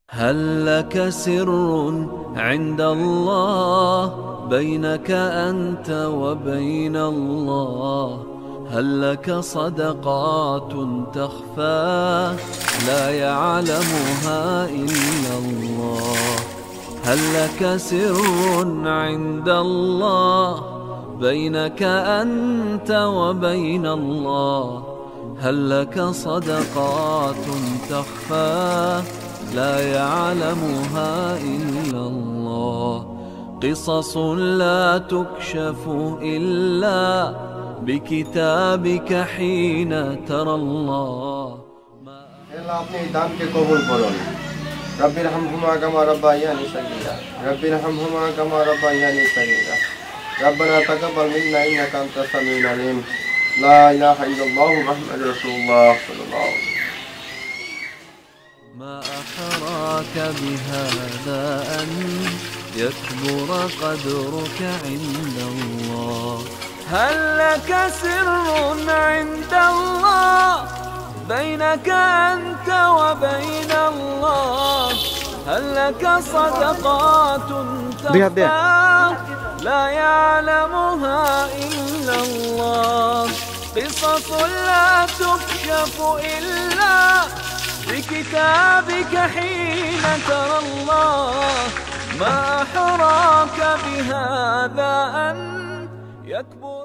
هل لك سر عند الله بينك أنت وبين الله؟ هل لك صدقات تخفى لا يعلمها إلا الله؟ هل لك سر عند الله بينك أنت وبين الله؟ هل لك صدقات تخفى لا يعلمها إلا الله؟ قصص لا تكشف إلا بكتابك حين ترى الله. अपने दान के कबूल करो। रब्बी रहमहुमा कमा रब्बायानी सगीरा। रब्बी रहमहुमा कमा रब्बायानी सगीरा। रब्बना तक़ब्बल मिन्ना इन्नका अंतस समीउल अलीम। ला इलाहा इल्लल्लाह मुहम्मदुर रसूलुल्लाह सल्लल्लाहु अलैहि वसल्लम। ما أحراك بهذا أن يكبر قدرك عند الله؟ هل لك سر عند الله بينك أنت وبين الله؟ هل لك صدقات تخفى لا يعلمها إلا الله؟ قصص لا تكشف إلا بكتابك حين ترى الله. ما أحراك بهذا أن يكبر